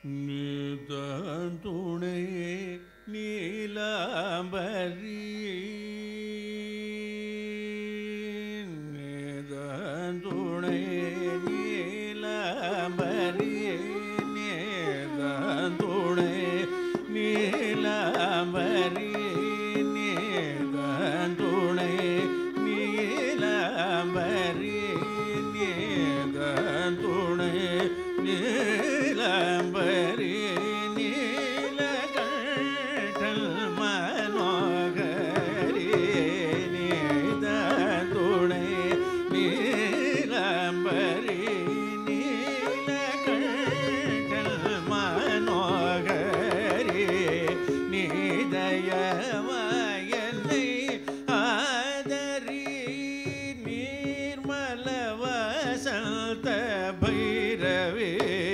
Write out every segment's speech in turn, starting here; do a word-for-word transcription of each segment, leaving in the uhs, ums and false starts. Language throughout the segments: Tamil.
துணை நீலாம்பரி துணை நீலாம்பரி துணை நீலாம்பரி துணை நீலாம்பரி துணை நீலாம்பரி நீலகண்டல் மனோகரி நீதுணை நீலாம்பரி நீலகண்டல் மனோகரி நீதயவாயனை ஆதரி நீர்மல வசந்த பைரவே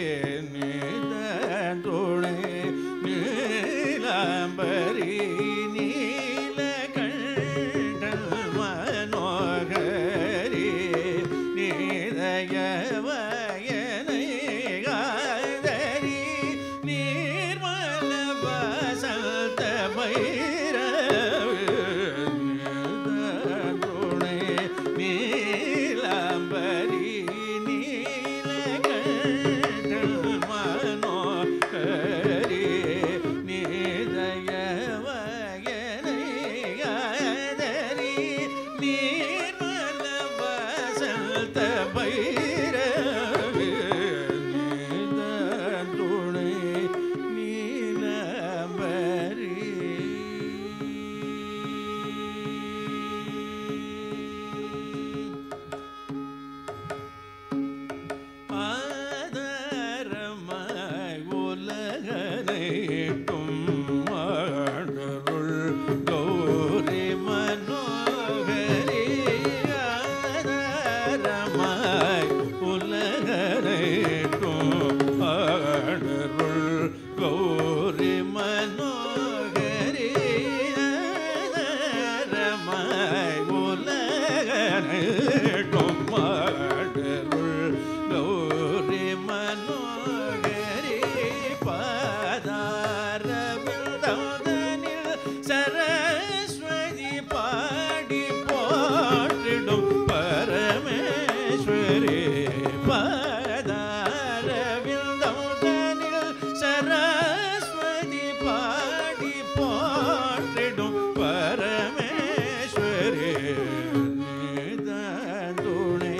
துணை நீலாம்பரி நீலகண்டல் மனோகரி நீதயவயனை ஆதரி நீர்மல வசந்த பைரவே துணை நீலாம்பரி நீலகண்டல் மனோகரி நீதயவயனை ஆதரி நீர்மல வசந்த பைரவே துணை நீலாம்பரி ஆதாரமாய் உலகனைக்கும் ஆடருள் கௌரி மனோகரி ஆதாரமாய் உலகனைக்கும் ஆடருள் கௌரி மனோகரி ஆதாரமாய் உலகனைக்கும் ஆடருள் கௌரி மனோகரி பாதாரவிந்தனில் சரஸ்வதி பாடி போற்றிடும் பரமேஸ்வரி பாதாரவிந்தனில் சரஸ்வதி பாடி போற்றிடும் பரமேஸ்வரி துணை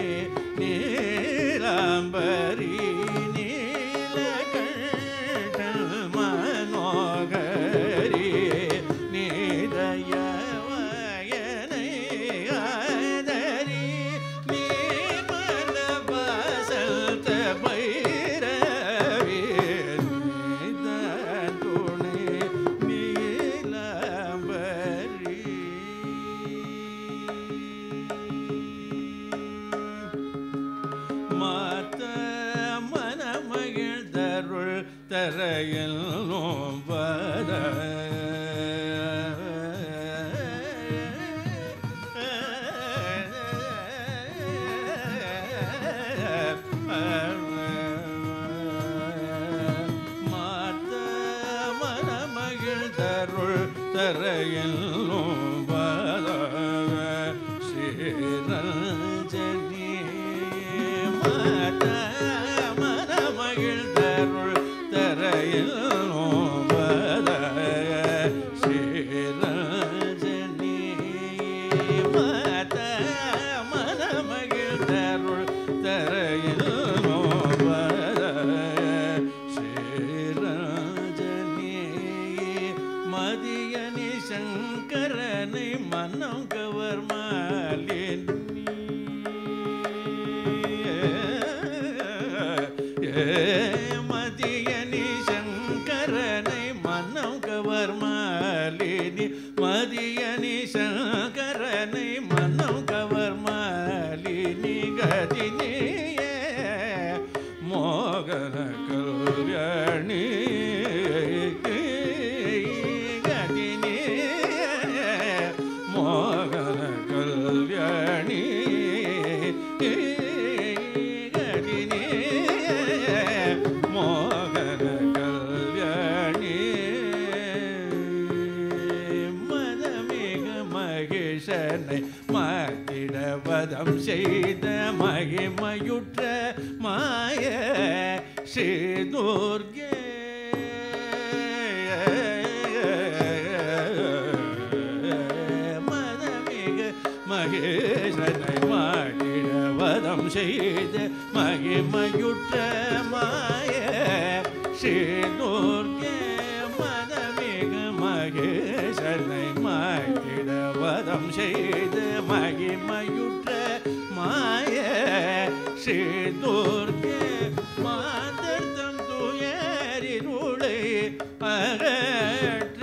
நீலாம்பரி நீலகண்டல் மனோகரி நீதயவயனை ஆதரி நீர்மல வசந்த பைரவே துணை நீலாம்பரி மாத்த மனமகிழ்தருள் தரையில் நோம்பத மாத்த மனமகிழ்தருள் தரையில் நோம்பத ஸ்ரீரஞ்சனி மாத மனமகிழ்தருள் தரையில் நோம்பத ஸ்ரீரஞ்சனி மாத மனமகிழ்தருள் தரையில் நோம்பத ஸ்ரீரஞ்சனி மதியனி சங்கரனை மனம் கவர் மாலினி மதியனி சங்கரனை மனம் கவர் மாலினி மதியனி சங்கரனை மனம் கவர் மாலினி கதினிய மோகன கல்யாணி கதினிய மோகன கல்யாணி மோகன செய்த மகிமையுற்ற மாய ஸ்ரீ துர்கே மதமிகு மகேசனை மாட்டிட வதம் செய்த மகிமையுற்ற மாய ஸ்ரீ துர்கே மதமிகு மகேசனை மாட்டிட வதம் செய்த மகிமையுற்ற மாய ஸ்ரீ துர்கே மாதர்தம் துயரினுளை அகற்ற